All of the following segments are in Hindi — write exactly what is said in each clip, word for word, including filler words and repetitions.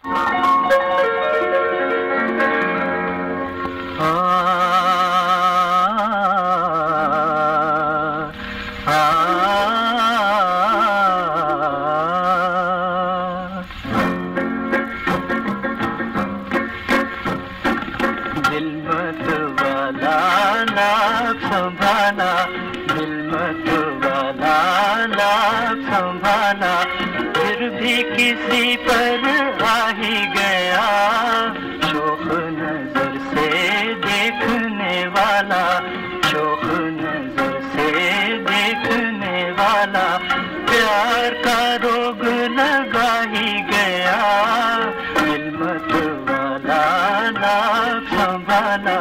संभाला दिल मत वाला लाख संभाला, फिर भी किसी पर आ ही गया शौक नजर से देखने वाला, शौक नजर से देखने वाला, प्यार का रोग लगा ही गया दिल मत वाला लाख संभाला।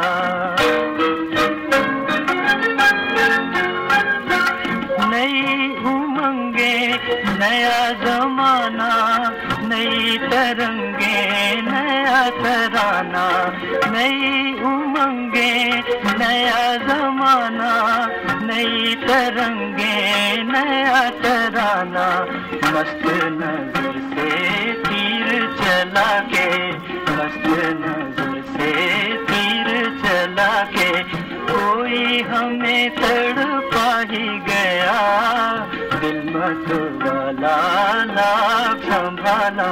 नई उमंगे नया जमाना, नई तरंगे नया तराना, नई उमंगे नया जमाना, नई तरंगे नया तराना, मस्त नजर से तीर चला के, मस्त नजर से तीर चला के, कोई हमें तड़पा ही गया दिल मत वाला लाख संभाला।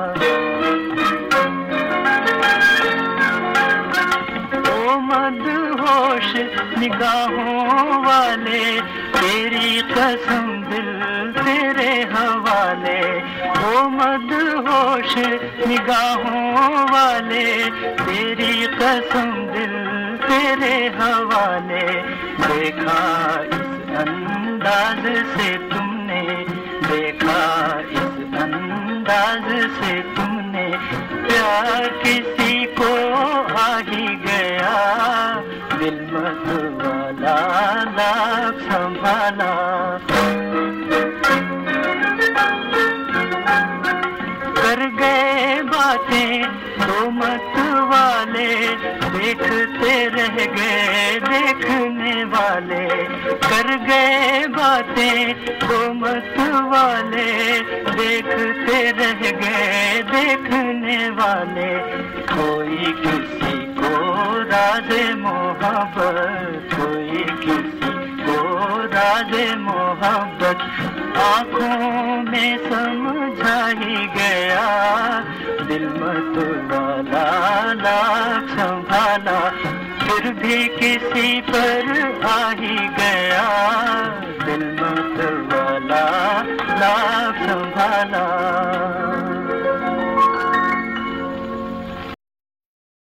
ओ मदहोश निगाहों वाले, तेरी कसम दिल तेरे हवाले, ओ मदहोश निगाहों वाले, तेरी कसम दिल तेरे हवाले, देखा इस अंदाज से तुमने, देखा इस अंदाज से तुमने, प्यार किसी को आ ही गया दिल मत वाला लाख संभाला। कर गए बातें तो मत वाले, देखते रह गए देखने वाले, कर गए बातें तो मत वाले, देखते रह गए देखने वाले, कोई किसी को राज मोहब्बत, कोई किसी को राज मोहब्बत आँखों में समझा ही गया दिल मत वाला लाख संभाला, फिर भी किसी पर आ ही गया दिल मत वाला लाख संभाला।